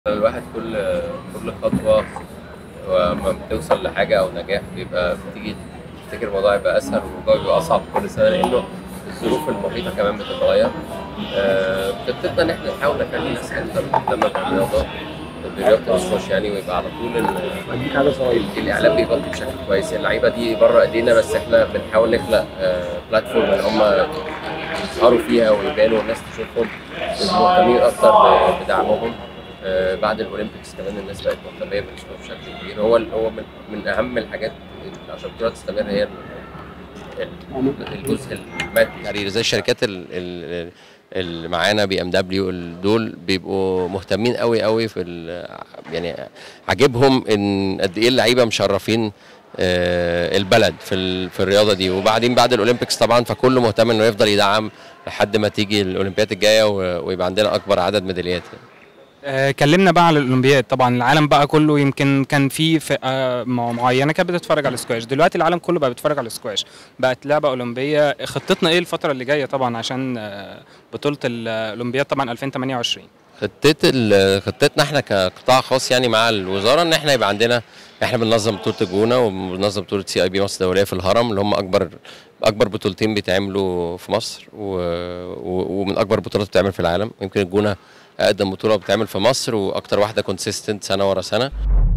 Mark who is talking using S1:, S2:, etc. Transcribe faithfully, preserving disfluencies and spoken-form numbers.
S1: الواحد كل كل خطوة وما بتوصل لحاجة أو نجاح بيبقى بتيجي تفتكر الموضوع يبقى أسهل والموضوع بيبقى أصعب كل سنة لأنه الظروف المحيطة كمان بتتغير. آه، بتبدأ إن إحنا نحاول نخلي الناس أكتر مهتمة بالرياضة برياضة السكواش يعني، ويبقى على طول ال-
S2: حاجه صغيره.
S1: الإعلام بيغطي بشكل كويس. اللعيبة دي بره إيدينا بس إحنا بنحاول نخلق بلاتفورم إن هم يظهروا فيها ويبانوا والناس تشوفهم مهتمين أكتر بدعمهم. آه، بعد الاولمبيكس كمان الناس بقت مهتميه بالسبورت بشكل كبير. هو هو من, من اهم الحاجات اللي عشان البطوله تستمر هي ال- ال- الجزء المادي يعني، زي الشركات ال- ال- اللي معانا بي ام دبليو دول بيبقوا مهتمين قوي قوي في ال- يعني عاجبهم ان قد ايه اللعيبه مشرفين آه، البلد في ال- في الرياضه دي. وبعدين بعد الاولمبيكس طبعا فكله مهتم انه يفضل يدعم لحد ما تيجي الاولمبياد الجايه و- ويبقى عندنا اكبر عدد ميداليات.
S2: آه، اتكلمنا بقى على الاولمبياد. طبعا العالم بقى كله يمكن كان في فئه مع- معينه كانت بتتفرج على السكواش، دلوقتي العالم كله بقى بيتفرج على السكواش، بقت لعبه اولمبيه. خطتنا ايه الفتره اللي جايه طبعا عشان آه، بطوله الاولمبياد طبعا ألفين وثمانية وعشرين؟
S1: خطت ال- خطتنا احنا كقطاع خاص يعني مع الوزاره ان احنا يبقى عندنا، احنا بننظم بطوله الجونه وبننظم بطوله سي اي بي مصر الدوليه في الهرم، اللي هم اكبر اكبر بطولتين بيتعملوا في مصر و... و... ومن اكبر بطولات بتتعمل في العالم. يمكن الجونه اقدم بطوله بتتعمل في مصر واكتر واحده كونسيستنت سنه ورا سنه.